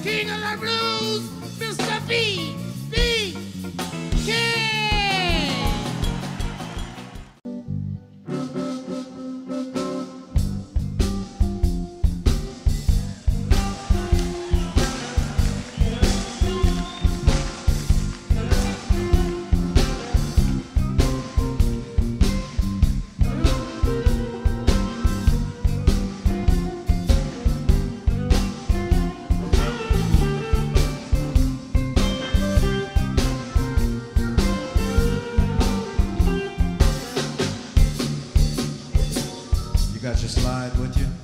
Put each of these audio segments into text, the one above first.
King of the blues, Mr. B.B. King. Got your slide with you?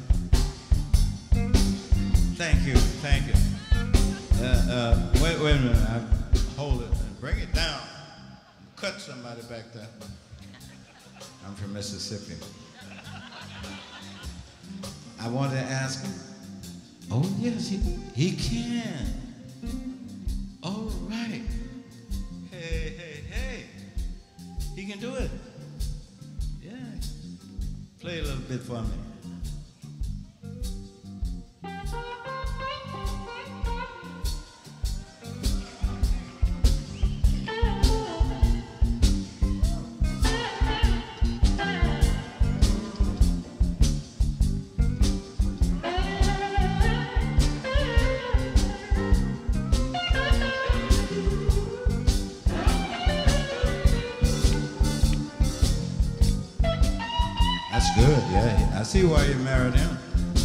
Thank you, thank you. Wait a minute, hold it and bring it down. Cut somebody back there. I'm from Mississippi. I wanted to ask him. Oh yes, he can. All right. Hey. He can do it. Yeah. Play a little bit for me. That's good, yeah. I see why you married him.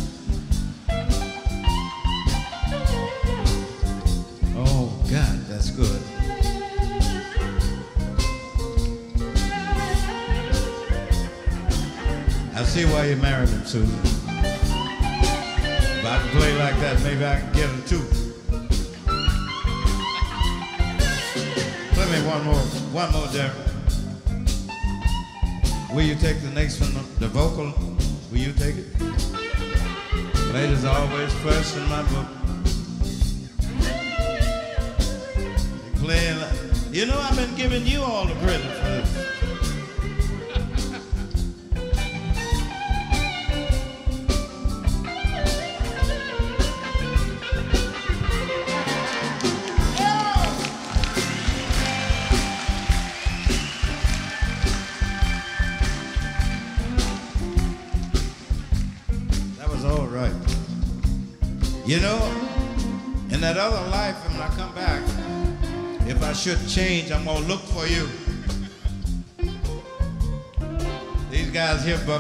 Oh, God, that's good. I see why you married him, Susan. If I can play like that, maybe I can get him too. Play me one more, Derek. Will you take the next one, the vocal? Will you take it? Ladies always first in my book. You're playing, you know I've been giving you all the credit for this. All right. You know, in that other life, when I come back, if I should change, I'm gonna look for you. These guys here, Buck.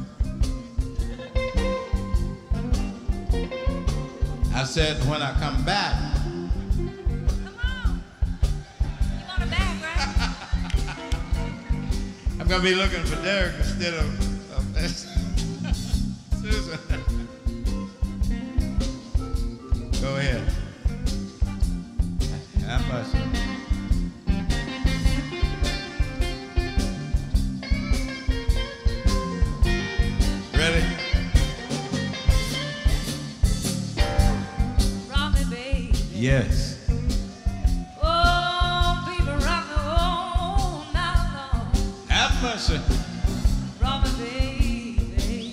I said when I come back. Come on. You want it back, right? I'm gonna be looking for Derek instead of Susan. Go ahead. How much? Ready? Rock me, baby. Yes. Oh, baby, rock me all night long. Have mercy. Rock me, baby.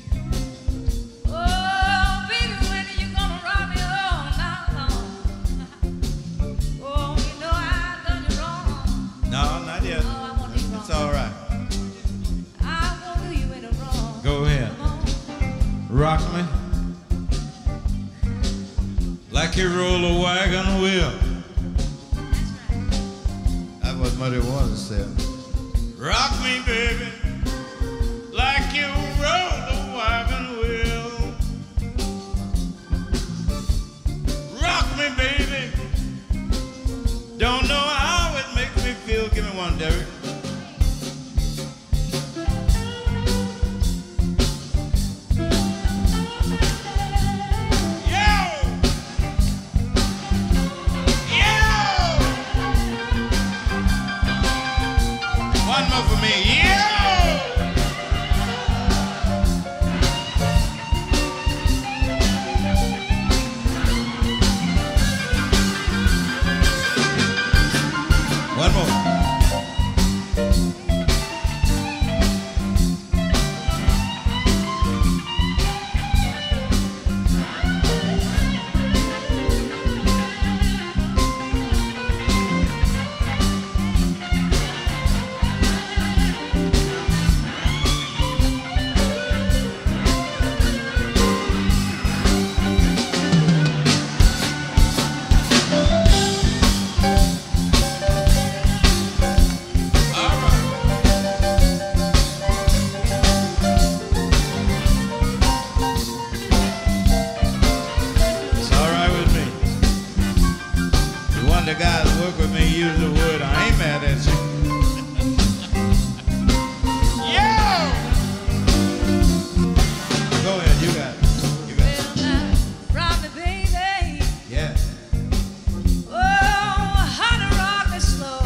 Oh, baby, when are you gonna rock me all night long? Oh, you know I done you wrong. No, not yet. Oh, I won't do you wrong. It's all right. I won't do you any wrong. Go ahead. Come on. Rock me like you roll a wagon wheel. That's right. That's what Muddy Waters said. Rock me, baby, like you roll a wagon wheel. Rock me, baby. Don't know how it makes me feel. Give me one, Derek. One more for me. Yeah! use the wood. I ain't mad at you. Yeah! Go ahead, you got it. You got it. Well, now, rock me, baby. Yeah. Oh, honey, rock me slow.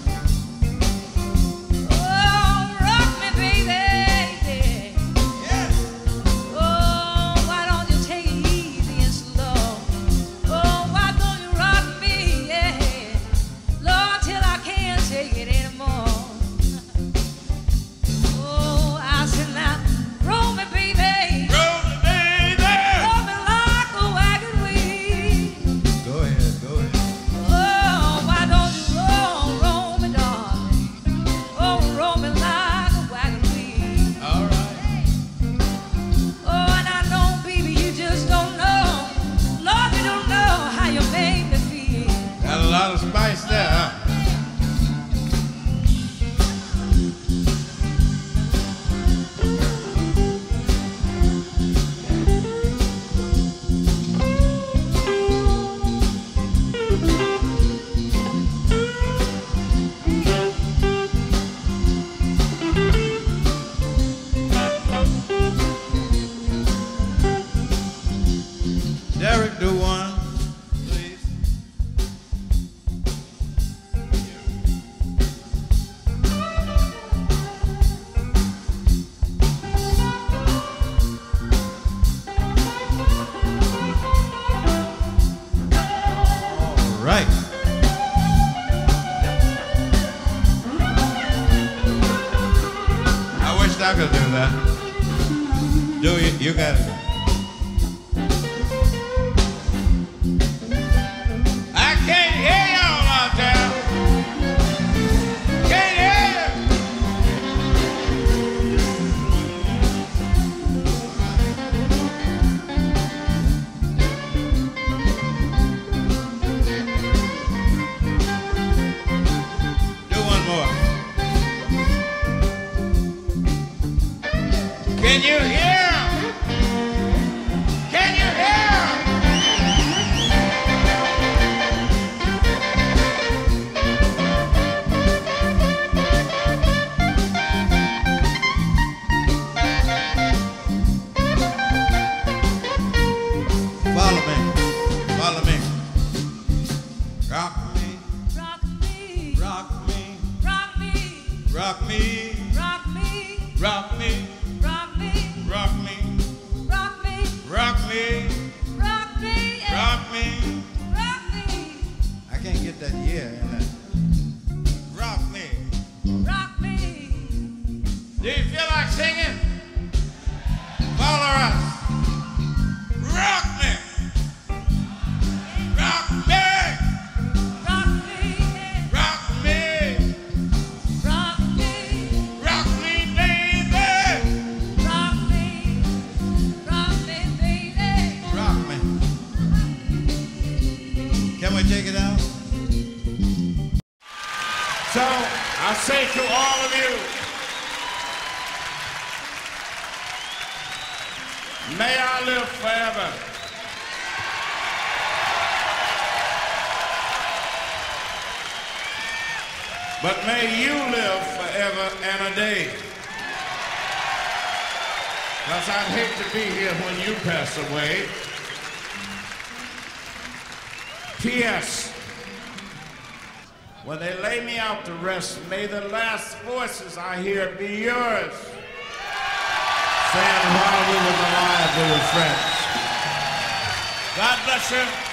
Oh, rock me, baby. Yeah. Oh, why don't you take it easy and slow? Oh, why don't you rock me, yeah, Lord, till I can't take it anymore. Oh, I said now, roll me, baby. Roll me, baby. Roll me like a wagon wheel. Go ahead, go ahead. Oh, why don't you roll me, darling? Oh, roll me like a wagon wheel. All right. Oh, and I know, baby, you just don't know. Lord, you don't know how you make me feel. Got a lot of spice there, huh? Derek, do one, please. All right. I wish I could do that. Do you? You got it. I can't hear y'all out there. Can't hear you. Do one more. Can you hear? Can you hear? Follow me. Follow me. Rock me. Rock me, Rock me. rock me, Rock me. rock me, Rock me. rock me, Rock me. rock me, Rock me. rock me, yeah. Rock me. Rock me, I can't get that yeah in that. Rock me. rock me. Do you feel like singing? Follow us. Rock me. Rock me. Rock me, yeah. Rock me. Rock me, Rock me, baby. rock me, baby. Rock me. Can we take it out? So I say to all of you, may I live forever. But may you live forever and a day. Because I'd hate to be here when you pass away. P.S. When they lay me out to rest, may the last voices I hear be yours. Saying while we were alive, we were friends. God bless you.